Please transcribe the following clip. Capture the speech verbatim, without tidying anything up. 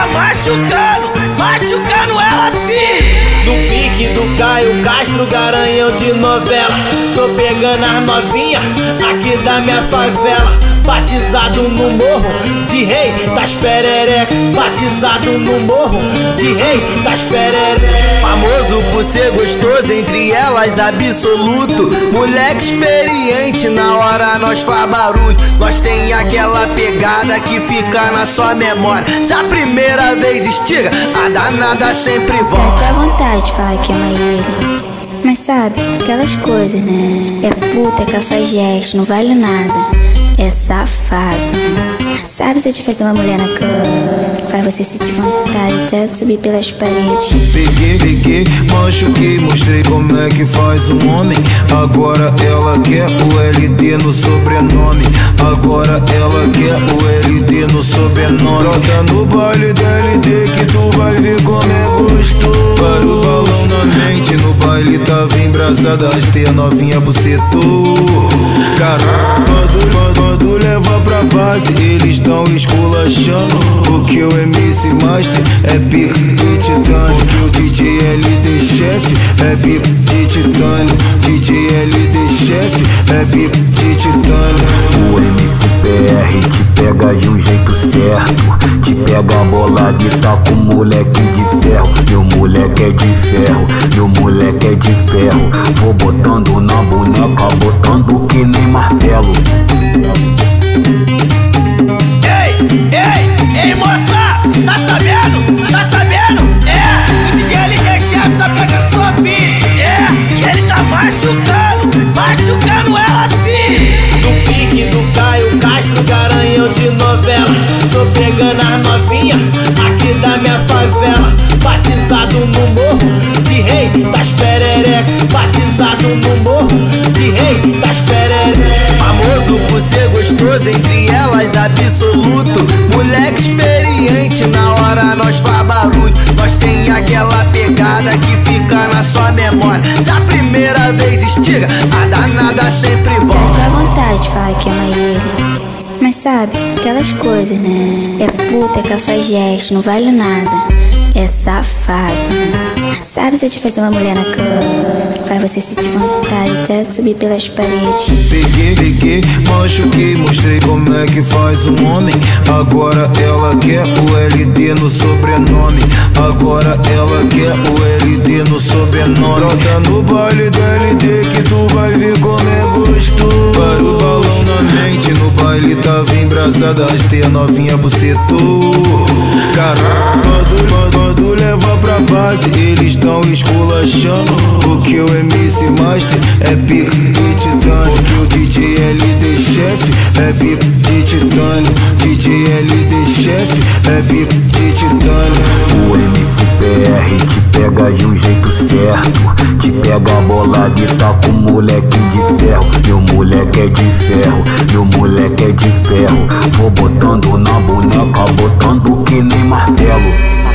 machucando, machucando ela, fi. Do pique do Caio Castro, garanhão de novela. Tô pegando as novinhas aqui da minha favela. Batizado no morro de rei das pererecas. Batizado no morro de rei das pererecas. Famoso por ser gostoso, entre elas absoluto. Moleque experiente, na hora nós faz barulho. Nós tem aquela pegada que fica na sua memória. Se a primeira vez estiga, a danada sempre volta. Dá vontade de falar que ama ele, mas sabe, aquelas coisas, né? É puta, é cafajeste, não vale nada. É safado. Sabe se eu te fazer uma mulher na cama, faz você sentir vontade até de subir pelas paredes. Peguei, peguei, machuquei, mostrei como é que faz um homem. Agora ela quer o L D no sobrenome. Agora ela quer o L D no sobrenome. Brota no baile da L D que tu vai ver como é gostoso. Para o balão na mente, no baile tava embrasada, as teia novinha bucetou. Cara, quando, quando leva pra base, eles tão esculachando. Porque o M C Master é pica de titânio. O D J L D chefe é pica de titânio. D J L D chefe é pica de titânio. O M C P R te pega de um jeito certo. Te pega bolado e tá com moleque de ferro. Meu moleque é de ferro, meu moleque é de ferro. Vou botando na boneca, botando que nem martelo. Ei, ei, ei, moça, tá sabendo? Tá sabendo? É, o D J L D chefe tá pegando sua filha. É, e ele tá machucando, machucando ela, fi. Do pique do Caio Castro, garanhão de novela. Tô pegando as novinhas aqui da minha favela. Batizado no morro de rei das pererecas. Batizado no morro de rei das pererecas. Famoso por ser gostoso, entre elas absoluto. Moleque experiente, na hora nós faz barulho. Nós tem aquela pegada que fica na sua memória. Se a primeira vez estiga, a danada sempre volta. Dá vontade de falar que ama ele, mas sabe, aquelas coisas, né? É puta, é cafajeste, não vale nada. É safado. Sabe se eu te fazer uma mulher na cama, faz você sentir vontade até de subir pelas paredes. Peguei, peguei, machuquei, mostrei como é que faz um homem. Agora ela quer o L D no sobrenome. Agora ela quer o L D no sobrenome. Brota no baile da L D que tu vai ver como é gostoso. Para o balão na mente, no baile tava embrasada, as teia novinha bucetou. Cara, quando, quando leva pra base, eles tão esculachando. Porque o M C Master é pica de titânio. O D J L D chefe é pica de titânio. D J L D chefe é pica de titânio. O M C P R te pega de um jeito certo. Te pega bolado e tá com moleque de ferro. Meu moleque é de ferro, meu moleque é de ferro. Vou botando na boneca, botando que nem martelo.